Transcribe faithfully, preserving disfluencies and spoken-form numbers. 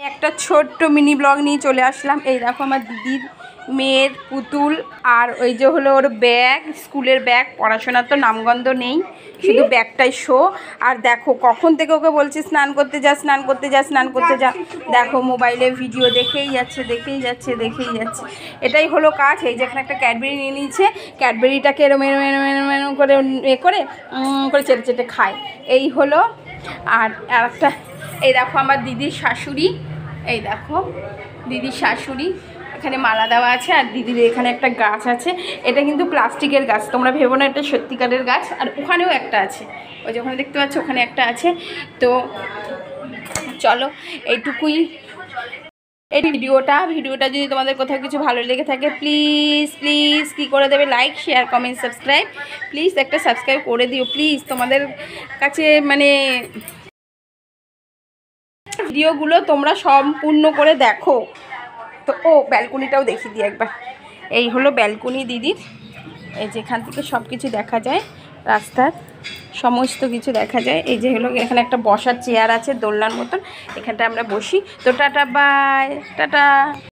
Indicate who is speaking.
Speaker 1: একটা ছোট্ট mini blog নিয়ে চলে আসলাম। এই দেখো আমার দিদির মেয়ের পুতুল, আর ওই যে হলো ওর ব্যাগ, স্কুলের ব্যাগ। পড়াশোনার তো নামগন্ধ নেই, শুধু ব্যাগটাই শো। আর দেখো কখন থেকে ওকে বলছি স্নান করতে যা, স্নান করতে যা, স্নান করতে যা, দেখো মোবাইলে ভিডিও দেখেই যাচ্ছে, দেখেই যাচ্ছে, দেখেই যাচ্ছে। এটাই হলো কাজ। এই যে এখানে একটা ক্যাডবেরি নিয়ে নিয়েছে, ক্যাডবেরিটাকে এরম এরম এরম এরম এরম করে এ করে করে চেটে চেটে খায়, এই হলো। আর আর একটা, এই দেখো আমার দিদির শাশুড়ি, এই দেখো দিদির শাশুড়ি, এখানে মালা দেওয়া আছে। আর দিদির এখানে একটা গাছ আছে, এটা কিন্তু প্লাস্টিকের গাছ, তোমরা ভেবো না এটা সত্যিকারের গাছ। আর ওখানেও একটা আছে, ওই যে ওখানে দেখতে পাচ্ছ ওখানে একটা আছে। তো চলো এইটুকুই এই ভিডিওটা ভিডিওটা যদি তোমাদের কোথাও কিছু ভালো লেগে থাকে প্লিজ প্লিজ কী করে দেবে, like share comment subscribe. Please একটা সাবস্ক্রাইব করে দিও প্লিজ, তোমাদের কাছে মানে ভিডিওগুলো তোমরা সম্পূর্ণ করে দেখো। তো ও ব্যালকনিটাও দেখিয়ে দিই একবার। এই হলো ব্যালকনি দিদির, এই যেখান থেকে সব কিছু দেখা যায়, রাস্তার সমস্ত কিছু দেখা যায়। এই যে হলো এখানে একটা বসার চেয়ার আছে দোলনার মতন, এখানটা আমরা বসি। তো টাটা বাই, টাটা।